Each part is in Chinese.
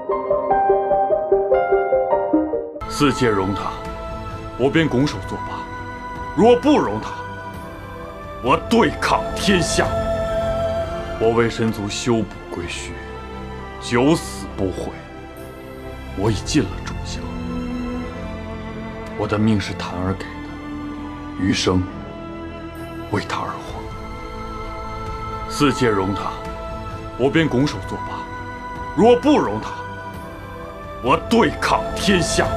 四界容他，我便拱手作罢；若不容他，我对抗天下。我为神族修补归墟，九死不悔。我已尽了忠孝。我的命是檀儿给的，余生为他而活。四界容他，我便拱手作罢；若不容他，我对抗天下。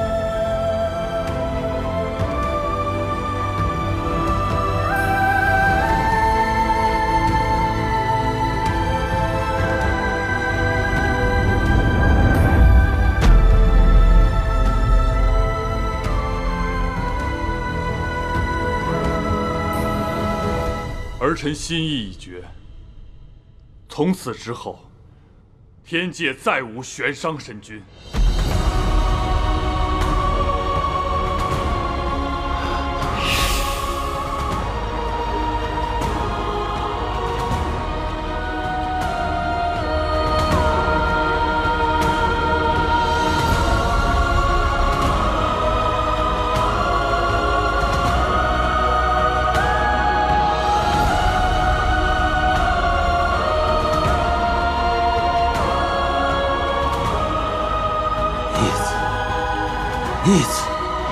儿臣心意已决，从此之后，天界再无悬伤神君。 逆子，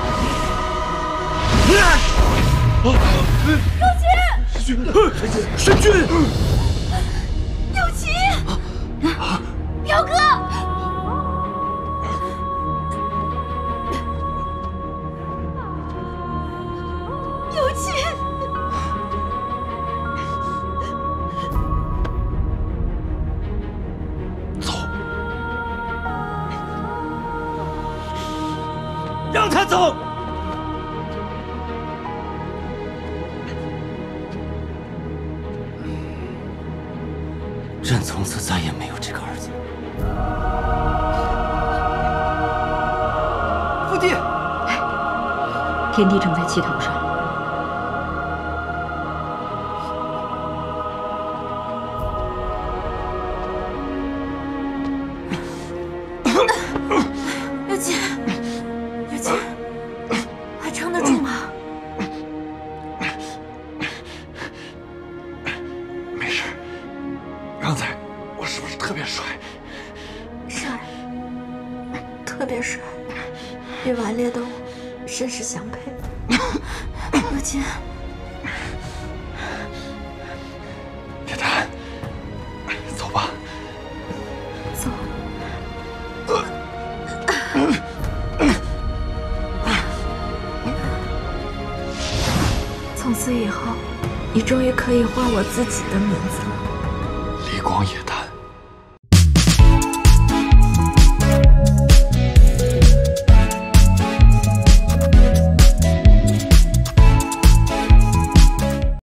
神君， 有奇，表哥，有奇， 走， 让他走。朕从此再也没有这个儿子。 父帝， 天帝正在气头上。 有奇，有奇，还撑得住吗？ 没事。刚才我是不是特别帅？ 帅，特别帅，与顽劣的我甚是相配。有奇， 铁丹，走吧。 走。从此以后，你终于可以唤我自己的名字了。 离光野丹。